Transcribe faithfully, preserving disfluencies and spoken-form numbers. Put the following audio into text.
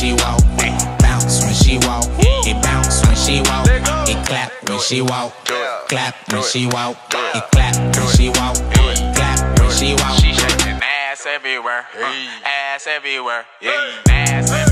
she walk, bounce when she walk, it bounce when she walk, it clap when she walk, clap when she walk, it clap when she walk, clap when she walk. She shaking ass everywhere, uh, ass everywhere, yeah, ass everywhere.